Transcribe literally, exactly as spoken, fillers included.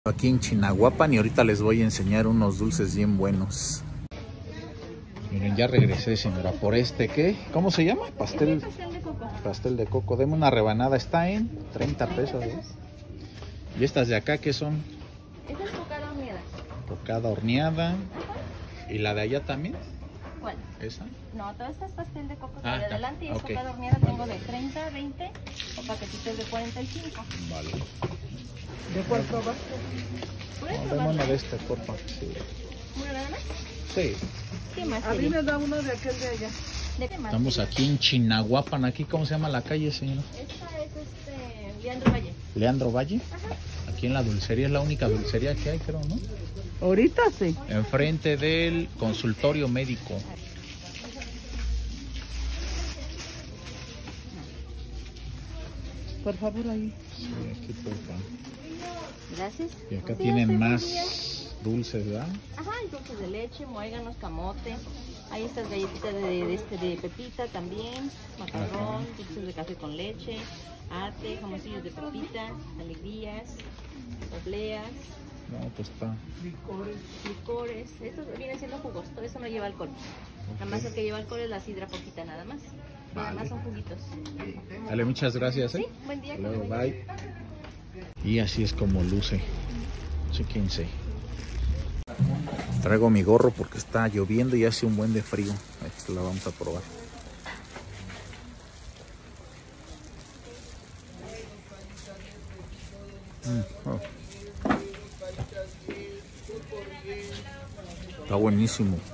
Aquí en Chignahuapan y ahorita les voy a enseñar unos dulces bien buenos. Miren, ya regresé, señora, por este, ¿qué? ¿Cómo se llama? Pastel, es pastel de coco. Pastel de coco. Deme una rebanada, está en treinta pesos. ¿Eh? ¿Y estas de acá qué son? Esta es cocada horneada. Cocada horneada. Ajá. ¿Y la de allá también? ¿Cuál? ¿Esa? No, todo esto es pastel de coco. Ah, de adelante y es okay. cocada horneada. Tengo de treinta, veinte o paquetitos de cuarenta y cinco. Vale. ¿De cuál probaste? ¿Puedes No, deme probarlo? una de este, porfa. Sí. ¿Una nada más? Sí. ¿Qué más? A mí quería? me da uno de aquel de allá. ¿De qué más? Estamos quería? aquí en Chignahuapan. ¿Aquí cómo se llama la calle, señora? Esta es este, Leandro Valle. Leandro Valle. Ajá. Aquí en la dulcería, es la única dulcería que hay, creo, ¿no? Ahorita sí. Enfrente del consultorio médico. Por favor, ahí. Sí, aquí porfa. Gracias. Y acá Sí, tienen estoy muy más bien. dulces, ¿verdad? Ajá, hay dulces de leche, muéganos, camote. Hay estas galletitas de, de, este, de pepita también, macarrón, dulces de café con leche, ate, jamoncillos de pepita, alegrías, obleas, No, pues está. licores. Esto viene siendo jugos, todo eso no lleva alcohol. Nada más el que lleva alcohol es la sidra poquita nada más. Vale. Además son juguitos. Dale, muchas gracias, ¿eh? Sí, buen día. Hasta luego, que te vaya bye. Y así es como luce. Chéquense. Traigo mi gorro porque está lloviendo y hace un buen de frío. Esta la vamos a probar. Mm, oh. Está buenísimo.